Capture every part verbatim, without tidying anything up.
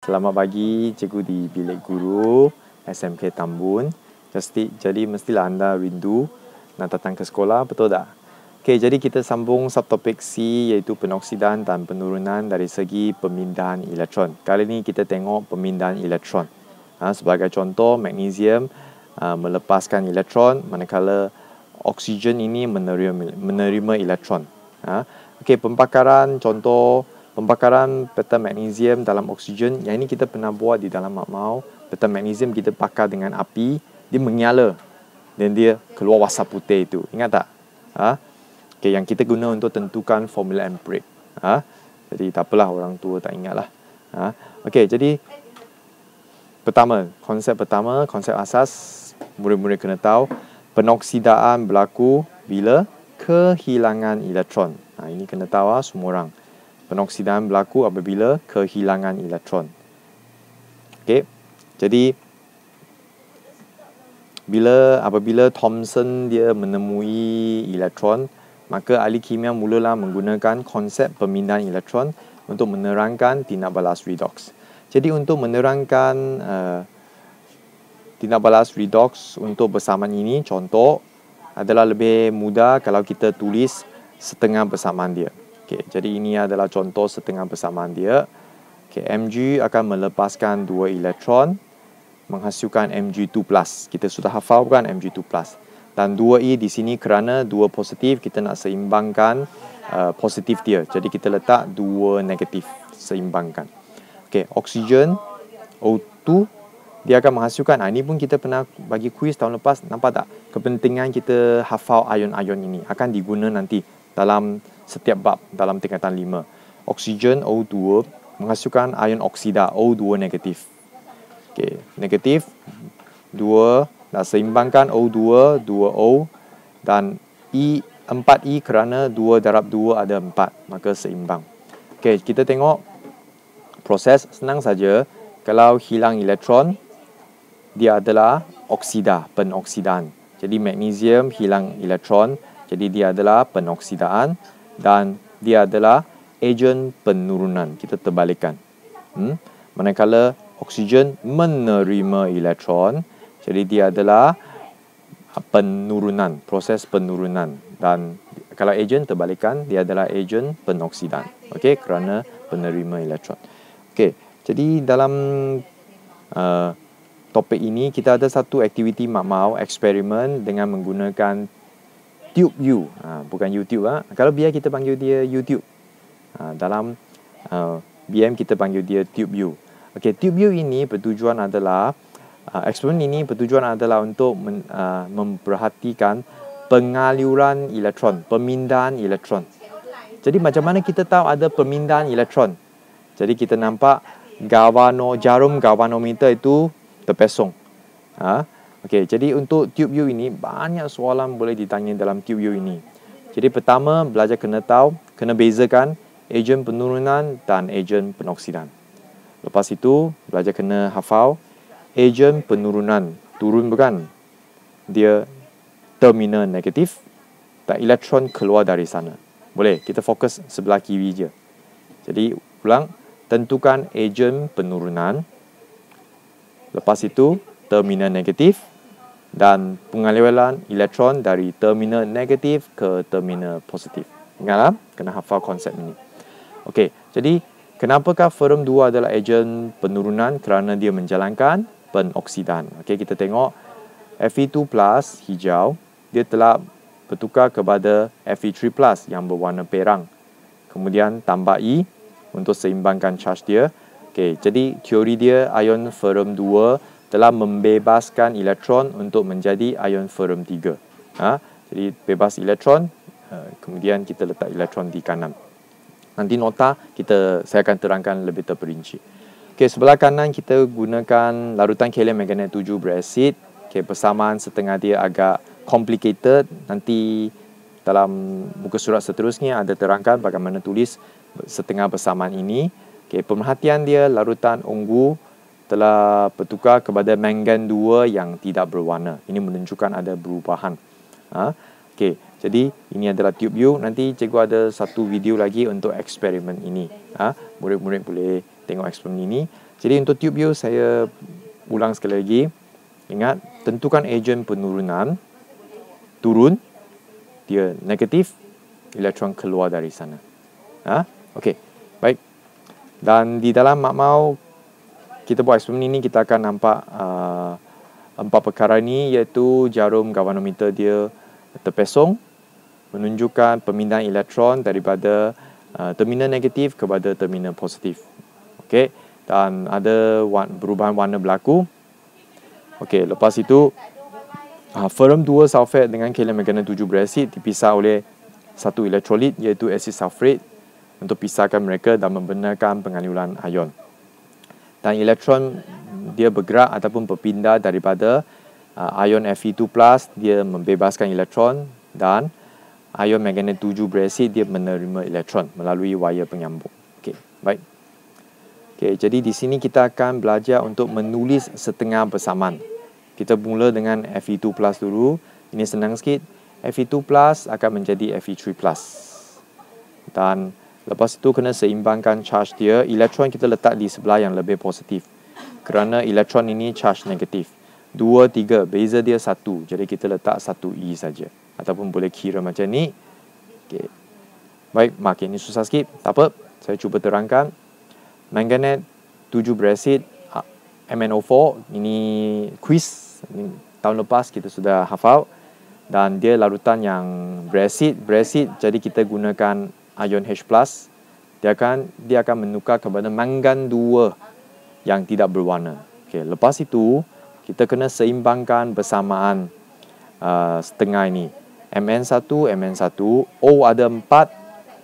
Selamat pagi, cikgu di bilik guru S M K Tambun. Jadi, jadi mestilah anda rindu nak datang ke sekolah, betul tak? Okey, jadi kita sambung subtopik C iaitu penoksidan dan penurunan dari segi pemindahan elektron. Kali ini kita tengok pemindahan elektron. Ha, sebagai contoh, magnesium uh, melepaskan elektron manakala oksigen ini menerima, menerima elektron. Ha, okey, pembakaran contoh Pembakaran peta magnesium dalam oksigen, yang ini kita pernah buat di dalam makmau. Peta magnesium kita bakar dengan api, dia menyala dan dia keluar wasap putih itu. Ingat tak? Ha? Okay, yang kita guna untuk tentukan formula empiric. Ha? Jadi tak apalah orang tua tak ingat lah. Ha? Okey, jadi pertama, konsep pertama, konsep asas murid-murid kena tahu, penoksidaan berlaku bila kehilangan elektron. Ha, ini kena tahu ha, semua orang. Penoksidaan berlaku apabila kehilangan elektron. Okey. Jadi bila apabila Thomson dia menemui elektron, maka ahli kimia mulalah menggunakan konsep pemindahan elektron untuk menerangkan tindak balas redox. Jadi untuk menerangkan uh, tindak balas redox untuk bersamaan ini, contoh adalah lebih mudah kalau kita tulis setengah bersamaan dia. Okay, jadi ini adalah contoh setengah bersamaan dia. Okay, Mg akan melepaskan dua elektron, menghasilkan M G dua plus. Kita sudah hafal bukan M G dua plus. Dan dua E di sini kerana dua positif, kita nak seimbangkan uh, positif dia. Jadi kita letak dua negatif, seimbangkan. Okay, oksigen O dua, dia akan menghasilkan. Ha, ini pun kita pernah bagi kuis tahun lepas. Nampak tak? Kepentingan kita hafal ion-ion ini akan diguna nanti dalam setiap bab dalam tingkatan lima. Oksigen O dua menghasilkan ion oksida O dua negatif. Okey, negatif dua, dah seimbangkan O dua, dua O dan E empat E kerana dua darab dua ada empat, maka seimbang. Okey, kita tengok proses senang saja. Kalau hilang elektron, dia adalah oksida, penoksidaan. Jadi magnesium hilang elektron, jadi dia adalah penoksidaan. Dan dia adalah ejen penurunan. Kita terbalikkan. Hmm? Manakala oksigen menerima elektron, jadi dia adalah penurunan, proses penurunan. Dan kalau ejen terbalikkan, dia adalah ejen penoksidan. Okey, kerana penerima elektron. Okey, jadi dalam uh, topik ini kita ada satu aktiviti makmau eksperimen dengan menggunakan Tube U, ha, bukan YouTube. Ha. Kalau biar kita panggil dia YouTube. Ha, dalam uh, B M kita panggil dia Tube U. Okey, Tube U ini bertujuan adalah, uh, eksperimen ini bertujuan adalah untuk men, uh, memperhatikan pengaliran elektron, pemindahan elektron. Jadi macam mana kita tahu ada pemindahan elektron? Jadi kita nampak galvano, jarum galvanometer itu terpesong. Ha? Okey, jadi untuk tube U ini banyak soalan boleh ditanya dalam tube U ini. Jadi pertama, belajar kena tahu, kena bezakan ejen penurunan dan ejen penoksidan. Lepas itu, belajar kena hafal ejen penurunan, turun bukan? Dia terminal negatif dan elektron keluar dari sana. Boleh, kita fokus sebelah kiri je. Jadi, ulang, tentukan ejen penurunan. Lepas itu, terminal negatif dan pengaliran elektron dari terminal negatif ke terminal positif. Ingatlah, kena hafal konsep ini. Okey, jadi kenapakah ferrum dua adalah ejen penurunan? Kerana dia menjalankan penoksidan. Okey, kita tengok Fe dua plus hijau, dia telah bertukar kepada Fe tiga plus yang berwarna perang. Kemudian tambah E untuk seimbangkan charge dia. Okey, jadi teori dia ion ferrum dua telah membebaskan elektron untuk menjadi ion ferrum tiga. Ha? Jadi bebas elektron, kemudian kita letak elektron di kanan. Nanti nota kita saya akan terangkan lebih terperinci. Okey, sebelah kanan kita gunakan larutan kalium manganat tujuh berasid. Okey, persamaan setengah dia agak complicated. Nanti dalam muka surat seterusnya ada terangkan bagaimana tulis setengah persamaan ini. Okey, pemerhatian dia larutan ungu telah bertukar kepada mangan dua yang tidak berwarna. Ini menunjukkan ada perubahan. Ha? Okey, jadi ini adalah tube U. Nanti cikgu ada satu video lagi untuk eksperimen ini. Ha? Murid-murid boleh tengok eksperimen ini. Jadi untuk tube U saya ulang sekali lagi. Ingat, tentukan ejen penurunan, turun, dia negatif, elektron keluar dari sana. Ha? Okey, baik. Dan di dalam makmau kita buat eksperimen ini, kita akan nampak uh, empat perkara ini, iaitu jarum galvanometer dia terpesong, menunjukkan pemindahan elektron daripada uh, terminal negatif kepada terminal positif. Okey, dan ada perubahan warna berlaku. Okey, lepas itu uh, ferrum dua sulfat dengan kalium manganat tujuh berasid dipisah oleh satu elektrolit iaitu asid sulfurate untuk pisahkan mereka dan membenarkan pengaluran ion. Dan elektron dia bergerak ataupun berpindah daripada uh, ion Fe dua plus, dia membebaskan elektron, dan ion manganat tujuh berasid dia menerima elektron melalui wire penyambung. Okey, baik. Okey, jadi di sini kita akan belajar untuk menulis setengah bersamaan. Kita mula dengan Fe dua plus dulu. Ini senang sikit. Fe dua plus akan menjadi Fe tiga plus. Dan lepas itu kena seimbangkan charge dia. Elektron kita letak di sebelah yang lebih positif, kerana elektron ini charge negatif. Dua, tiga, beza dia satu. Jadi kita letak satu E saja. Ataupun boleh kira macam ni. Okay. Baik, mak ini susah sikit. Tak apa, saya cuba terangkan. Manganat tujuh berasid, M n O empat. Ini quiz. Ini, tahun lepas kita sudah hafal. Dan dia larutan yang berasid. Berasid, jadi kita gunakan ion H plus. Dia akan dia akan menukar kepada mangan dua yang tidak berwarna. Okey, lepas itu kita kena seimbangkan bersamaan uh, setengah ini. M n satu, M n satu, O ada empat.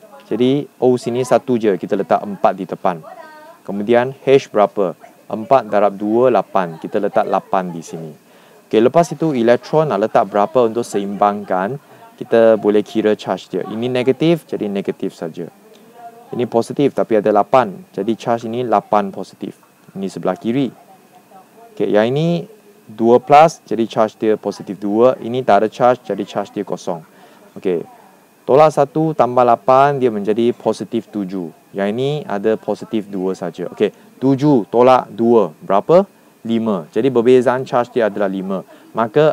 Jadi O sini satu je, kita letak empat di depan. Kemudian H berapa? empat darab dua, lapan. Kita letak lapan di sini. Okey, lepas itu elektron nak letak berapa untuk seimbangkan, kita boleh kira charge dia. Ini negatif, jadi negatif saja. Ini positif, tapi ada lapan. Jadi charge ini lapan positif. Ini sebelah kiri. Okey, yang ini dua plus, jadi charge dia positif dua. Ini tak ada charge, jadi charge dia kosong. Okey, tolak satu tambah lapan, dia menjadi positif tujuh. Yang ini ada positif dua saja. Okey, tujuh tolak dua, berapa? lima. Jadi perbezaan charge dia adalah lima. Maka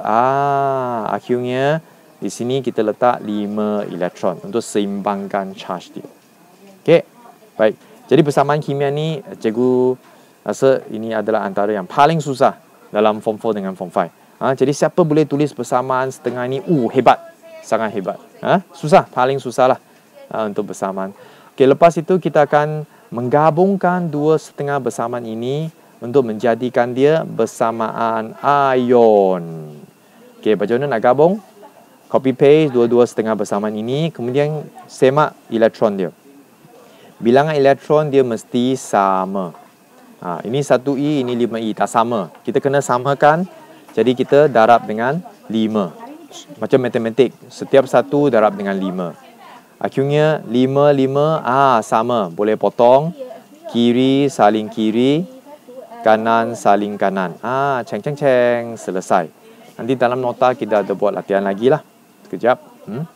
ah, akhirnya di sini kita letak lima elektron untuk seimbangkan charge dia. Okey, baik. Jadi persamaan kimia ni, cikgu rasa ini adalah antara yang paling susah dalam form empat dengan form lima. Ha, jadi siapa boleh tulis persamaan setengah ni, uh, hebat. Sangat hebat. Ha, susah, paling susah lah ha, untuk persamaan. Okey, lepas itu kita akan menggabungkan dua setengah bersamaan ini untuk menjadikan dia bersamaan ion. Okey, macam mana nak gabung? Copy paste dua-dua setengah bersamaan ini, kemudian semak elektron dia. Bilangan elektron dia mesti sama. Ha, ini satu E, ini lima E. Tak sama. Kita kena samakan. Jadi kita darab dengan lima. Macam matematik. Setiap satu darab dengan lima. Akhirnya lima, lima. Ah, sama. Boleh potong. Kiri saling kiri. Kanan saling kanan. Ah, ceng ceng ceng. Selesai. Nanti dalam nota kita ada buat latihan lagi lah. Sekejap. Hmm?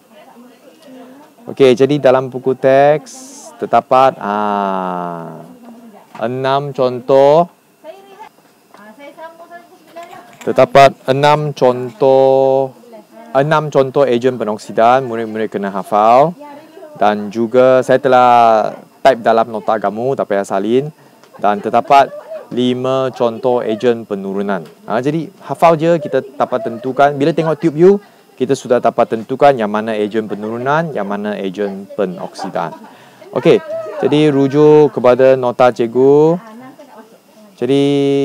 Okey, jadi dalam buku teks terdapat ah, enam contoh. Terdapat enam contoh enam contoh ejen penoksidan. Murid-murid kena hafal. Dan juga saya telah type dalam nota kamu, tak payah salin. Dan terdapat lima contoh ejen penurunan. Ha, jadi hafal je, kita dapat tentukan. Bila tengok tube U, kita sudah dapat tentukan yang mana ejen penurunan, yang mana ejen penoksidan. Okey, jadi rujuk kepada nota cikgu. Jadi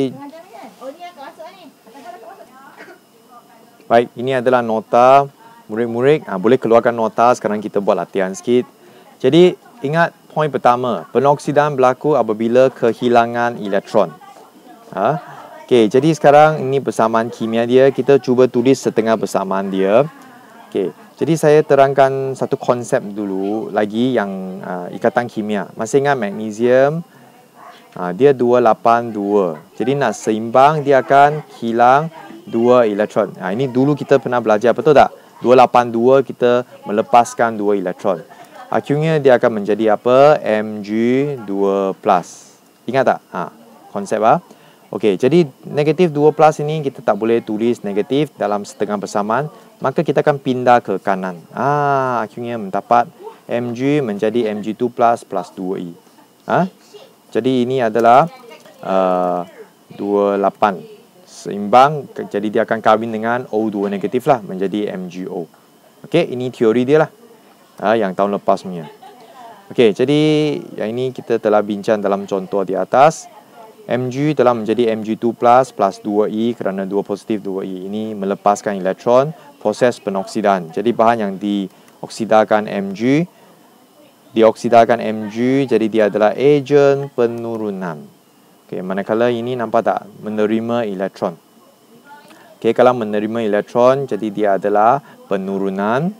baik, ini adalah nota murid-murid. Ha, boleh keluarkan nota, sekarang kita buat latihan sikit. Jadi ingat poin pertama, penoksidan berlaku apabila kehilangan elektron. Ha? Okey, jadi sekarang ini persamaan kimia dia. Kita cuba tulis setengah persamaan dia. Okey, jadi saya terangkan satu konsep dulu lagi yang uh, ikatan kimia. Masih ingat magnesium? Ha, dia dua lapan dua. Jadi nak seimbang, dia akan hilang dua elektron. Ha, ini dulu kita pernah belajar, betul tak? dua lapan dua kita melepaskan dua elektron. Akhirnya dia akan menjadi apa? M G dua plus. Ingat tak? Ha, konsep ah. Okey, jadi negatif dua plus ini kita tak boleh tulis negatif dalam setengah bersamaan, maka kita akan pindah ke kanan. Ah, akhirnya mendapat Mg menjadi Mg dua plus plus dua I. Ha? Jadi ini adalah uh, dua puluh lapan seimbang, jadi dia akan kahwin dengan O dua negatif lah, menjadi MgO. Okey, ini teori dia lah, ha, yang tahun lepas punya. Okey, jadi yang ini kita telah bincang dalam contoh di atas. Mg telah menjadi Mg dua plus plus dua I kerana dua positif dua I. Ini melepaskan elektron, proses penoksidan. Jadi bahan yang dioksidakan Mg, dioksidakan Mg, jadi dia adalah ejen penurunan. Okey, manakala ini nampak tak? Menerima elektron. Okey, kalau menerima elektron, jadi dia adalah penurunan.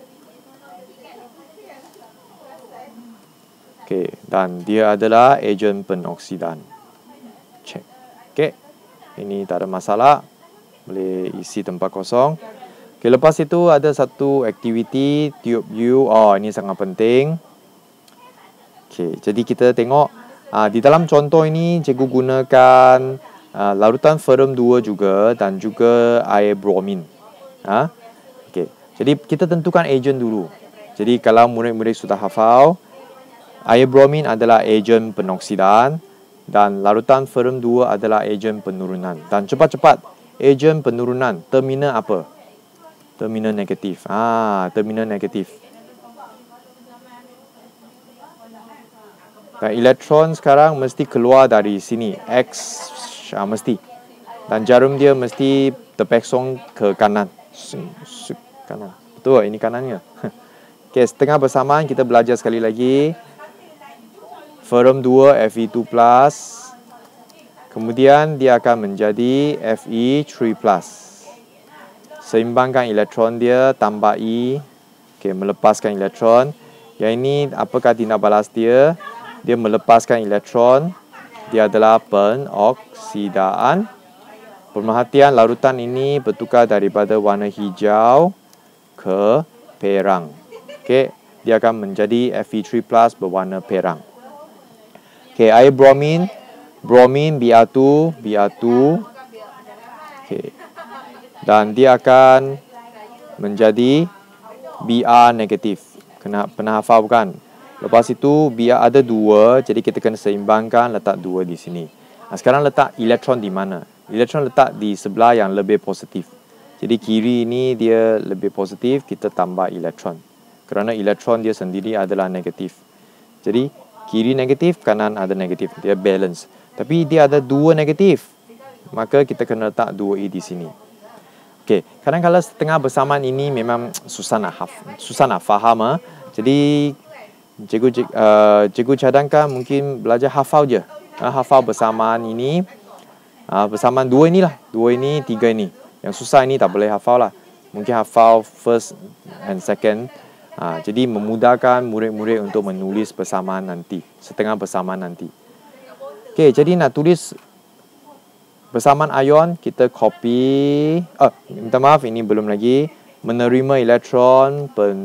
Okey, dan dia adalah ejen penoksidan. Check. Okey, ini tak ada masalah. Boleh isi tempat kosong. Okey, lepas itu ada satu aktiviti tube U. Oh, ini sangat penting. Okey, jadi kita tengok uh, di dalam contoh ini cikgu gunakan uh, larutan ferrum dua juga dan juga air bromin. Ha? Okey, jadi kita tentukan ejen dulu. Jadi kalau murid-murid sudah hafal, air bromin adalah ejen penoksidan dan larutan ferrum dua adalah ejen penurunan. Dan cepat-cepat, ejen penurunan, terminal apa? Terminal negatif. Ah, terminal negatif. Dan elektron sekarang mesti keluar dari sini. X, ah, mesti. Dan jarum dia mesti terpesong ke kanan. Kanan. Betul, ini kanannya. Okey, setengah bersamaan kita belajar sekali lagi. Ferrum dua Fe dua plus. Kemudian dia akan menjadi Fe tiga plus. Seimbangkan elektron dia, tambah I. Okey, melepaskan elektron. Yang ini apakah tindak balas dia? Dia melepaskan elektron. Dia adalah penoksidaan. Pemerhatian, larutan ini bertukar daripada warna hijau ke perang. Okey, dia akan menjadi Fe tiga plus berwarna perang. Okey, air bromin, bromin B R dua, B R dua. Okey. Dan dia akan menjadi B R negatif. Kena pernah hafal bukan? Lepas itu B R ada dua, jadi kita kena seimbangkan, letak dua di sini. Nah, sekarang letak elektron di mana? Elektron letak di sebelah yang lebih positif. Jadi kiri ini dia lebih positif, kita tambah elektron. Kerana elektron dia sendiri adalah negatif. Jadi kiri negatif, kanan ada negatif. Dia balance. Tapi dia ada dua negatif. Maka kita kena letak dua I di sini. Okey, kadang-kadang setengah bersamaan ini memang susah nak haf, susah nak faham. Ha? Jadi cikgu uh, cikgu cadangkan mungkin belajar hafal je. Ha, hafal bersamaan ini. Uh, bersamaan dua inilah. Dua ini, tiga ini. Yang susah ini tak boleh hafal lah. Mungkin hafal first and second. Ha, jadi memudahkan murid-murid untuk menulis bersamaan nanti, setengah bersamaan nanti. Okey, jadi nak tulis bersamaan ion, kita copy. Ah, minta maaf, ini belum lagi. Menerima elektron,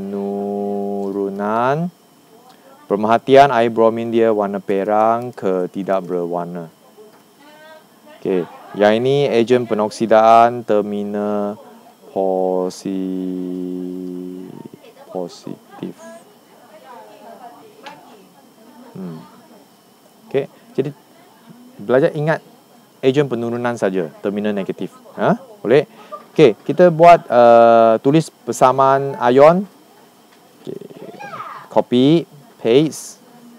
penurunan. Pemerhatian, air bromin dia warna perang ke tidak berwarna. Okey, yang ini ejen penoksidaan, terminal positif. positif. Hmm. Okey, jadi belajar ingat ejen penurunan saja, terminal negatif. Ha? Boleh? Okey, kita buat uh, tulis persamaan ion. Okay. Copy, paste.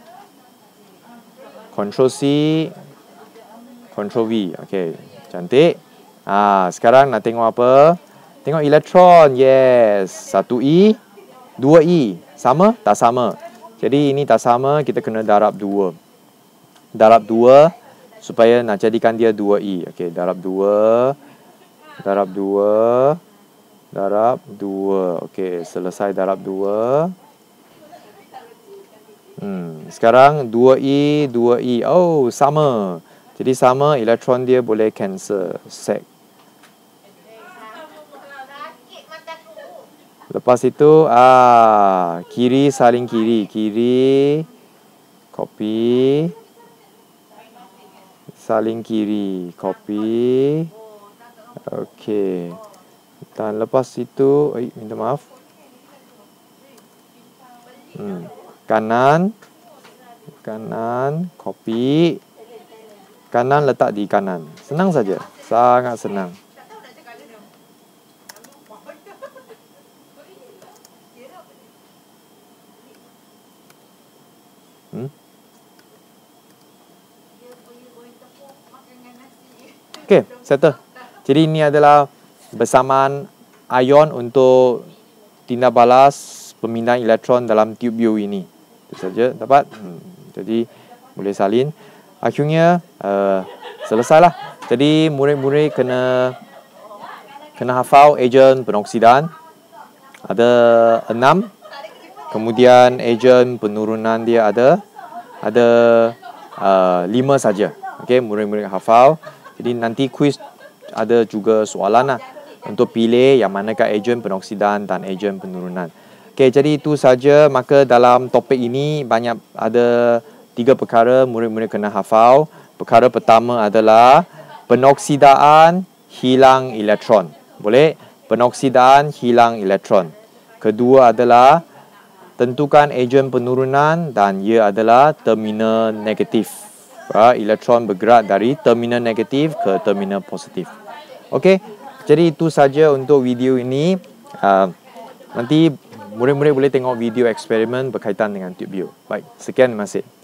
Control C, Control V. Okey, cantik. Ah, sekarang nak tengok apa? Tengok elektron. Yes, satu I. dua I. Sama? Tak sama. Jadi ini tak sama, kita kena darab dua. Darab dua supaya nak jadikan dia dua I. Okey, darab dua. Darab dua. Darab dua. Okey, selesai darab dua. Hmm, sekarang dua I, dua I. Oh, sama. Jadi sama, elektron dia boleh cancel. Sec. Lepas itu, ah, kiri saling kiri. Kiri, copy. saling kiri, copy. Okey. Dan lepas itu, eh, minta maaf. Hmm. Kanan, kanan, copy. Kanan letak di kanan. Senang saja, sangat senang. Hmm? Okey, settle. Jadi ini adalah bersamaan ion untuk tindak balas pemindahan elektron dalam tube bio ini. Itu saja dapat. Hmm. Jadi boleh salin. Akhirnya uh, selesailah. Jadi murid-murid kena kena hafal ejen penoksidan. Ada enam. Kemudian ejen penurunan dia ada ada uh, lima saja. Okey, murid-murid hafal. Jadi nanti kuis ada juga soalan lah untuk pilih yang manakah ejen penoksidan dan ejen penurunan. Okey, jadi itu saja. Maka dalam topik ini banyak ada tiga perkara murid-murid kena hafal. Perkara pertama adalah penoksidaan hilang elektron. Boleh? Penoksidaan hilang elektron. Kedua adalah tentukan ejen penurunan dan ia adalah terminal negatif. Ha, elektron bergerak dari terminal negatif ke terminal positif. Okey, jadi itu saja untuk video ini. Uh, nanti murid-murid boleh tengok video eksperimen berkaitan dengan tube bio. Baik, sekian, terima kasih.